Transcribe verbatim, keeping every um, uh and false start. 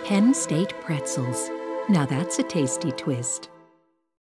Penn State Pretzels. Now that's a tasty twist.